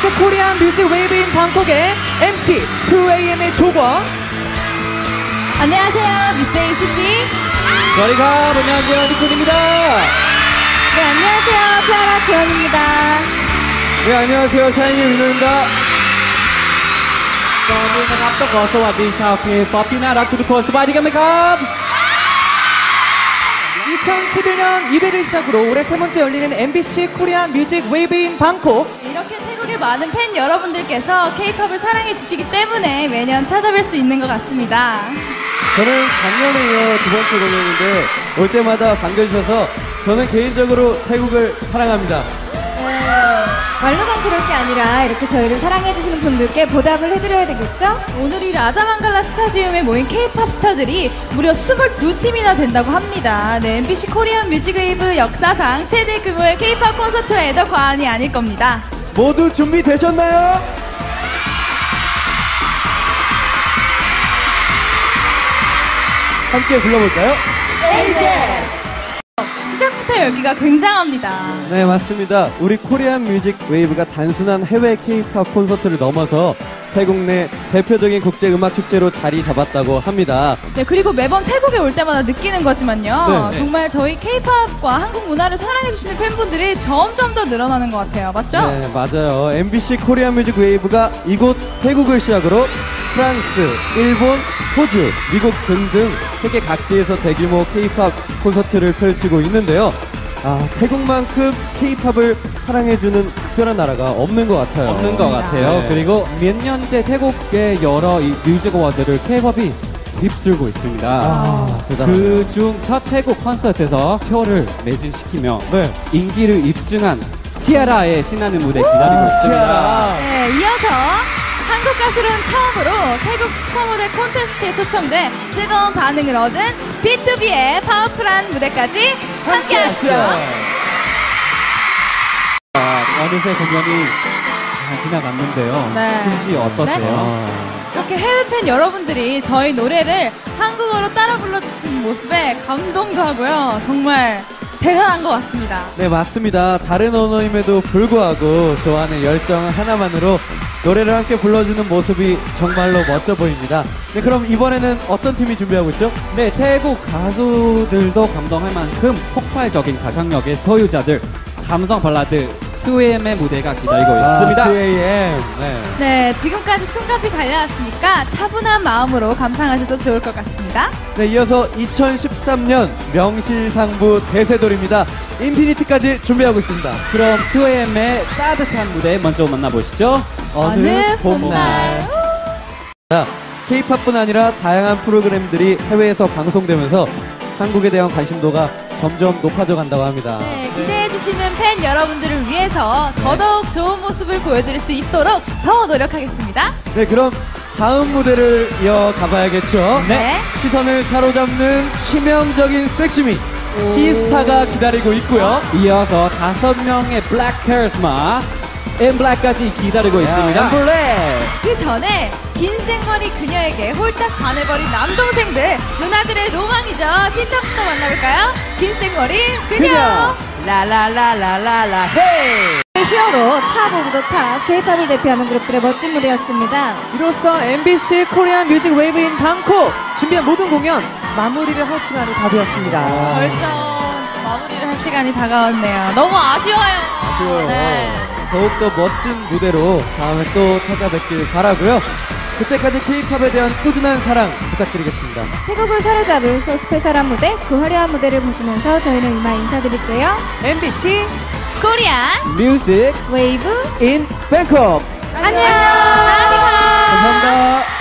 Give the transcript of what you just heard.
MBC 코리안 뮤직 웨이브 인 방콕의 MC 2AM의 조권. 안녕하세요, 미스테이 수지. 저리가 안녕하세요, 니콘입니다. 네, 안녕하세요, 티아라 지원입니다. 네, 안녕하세요, 샤이니 윤호입니다. ก่อนอื่นนะครับต้องขอสวัสดีชาวเคป๊อปที่น่ารักทุกคนสบายดีกันไหมครับ 2011년 2회를 시작으로 올해 세 번째 열리는 MBC 코리안 뮤직 웨이브 인 방콕. 이렇게 태국의 많은 팬 여러분들께서 K-POP을 사랑해 주시기 때문에 매년 찾아뵐 수 있는 것 같습니다. 저는 작년에 이어 두 번째 공연인데 올 때마다 반겨주셔서 저는 개인적으로 태국을 사랑합니다. 네, 말로만 그럴 게 아니라 이렇게 저희를 사랑해주시는 분들께 보답을 해드려야 되겠죠? 오늘 이 라자망갈라 스타디움에 모인 K-POP 스타들이 무려 22팀이나 된다고 합니다. 네, MBC 코리안 뮤직웨이브 역사상 최대 규모의 K-POP 콘서트라 해도 과언이 아닐 겁니다. 모두 준비되셨나요? 함께 불러볼까요? 시작부터 열기가 굉장합니다. 네, 맞습니다. 우리 코리안 뮤직 웨이브가 단순한 해외 K-POP 콘서트를 넘어서 태국 내 대표적인 국제음악축제로 자리 잡았다고 합니다. 네, 그리고 매번 태국에 올 때마다 느끼는 거지만요. 네. 정말 저희 K-POP과 한국 문화를 사랑해주시는 팬분들이 점점 더 늘어나는 것 같아요. 맞죠? 네, 맞아요. MBC 코리안 뮤직 웨이브가 이곳 태국을 시작으로 프랑스, 일본, 호주, 미국 등등 세계 각지에서 대규모 K-POP 콘서트를 펼치고 있는데요. 태국만큼 K-POP을 사랑해주는 특별한 나라가 없는 것 같아요. 없는 것 같아요. 네. 그리고 몇 년째 태국의 여러 이 뮤직 어워드를 K-POP이 휩쓸고 있습니다. 대단하네요. 그중 첫 태국 콘서트에서 표를 매진시키며 네. 인기를 입증한 티아라의 신나는 무대 기다리고 있습니다. 티아라. 네, 이어서 한국 가수로는 처음으로 태국 슈퍼모델 콘테스트에 초청돼 뜨거운 반응을 얻은 B2B의 파워풀한 무대까지 함께하시죠. 어느새 공연이 다 지나갔는데요. 네. 수지 씨 어떠세요? 이렇게 해외 팬 여러분들이 저희 노래를 한국어로 따라 불러주시는 모습에 감동도 하고요. 정말 대단한 것 같습니다. 네, 맞습니다. 다른 언어임에도 불구하고 좋아하는 열정 하나만으로 노래를 함께 불러주는 모습이 정말로 멋져 보입니다. 네, 그럼 이번에는 어떤 팀이 준비하고 있죠? 네, 태국 가수들도 감동할 만큼 폭발적인 가창력의 소유자들 감성 발라드 2AM의 무대가 기다리고 있습니다. 2AM. 네. 네, 지금까지 숨가피 달려왔으니까 차분한 마음으로 감상하셔도 좋을 것 같습니다. 네, 이어서 2013년 명실상부 대세돌입니다. 인피니트까지 준비하고 있습니다. 그럼 2AM의 따뜻한 무대 먼저 만나보시죠. 어느 봄날. 자, K-POP뿐 아니라 다양한 프로그램들이 해외에서 방송되면서 한국에 대한 관심도가 점점 높아져 간다고 합니다. 네, 기대해주시는 팬 여러분들을 위해서 더더욱 좋은 모습을 보여드릴 수 있도록 더 노력하겠습니다. 네, 그럼 다음 무대를 이어가 봐야겠죠. 네. 시선을 사로잡는 치명적인 섹시미 시스타가 기다리고 있고요. 이어서 5명의 블랙 카리스마 엠블랙까지 기다리고 있습니다. 엠블랙. 그 전에 긴 생머리 그녀에게 홀딱 반해버린 남동생들 누나들의 로망이죠. 티탑부터 만나볼까요? 긴 생머리 그녀. 라라라라라라 헤이. 히어로 탑 오브 더 탑 K-POP을 대표하는 그룹들의 멋진 무대였습니다. 이로써 MBC 코리안 뮤직 웨이브 인 방콕 준비한 모든 공연 마무리를 할 시간이 다 되었습니다. 벌써 마무리를 할 시간이 다가왔네요. 너무 아쉬워요. 아쉬워요. 네. 더욱더 멋진 무대로 다음에 또 찾아뵙길 바라고요. 그때까지 K-POP에 대한 꾸준한 사랑 부탁드리겠습니다. 태국을 사로잡을 소 스페셜한 무대, 그 화려한 무대를 보시면서 저희는 이만 인사드릴게요. MBC 코리안 뮤직 웨이브 인 뱅콕. 안녕. 감사합니다.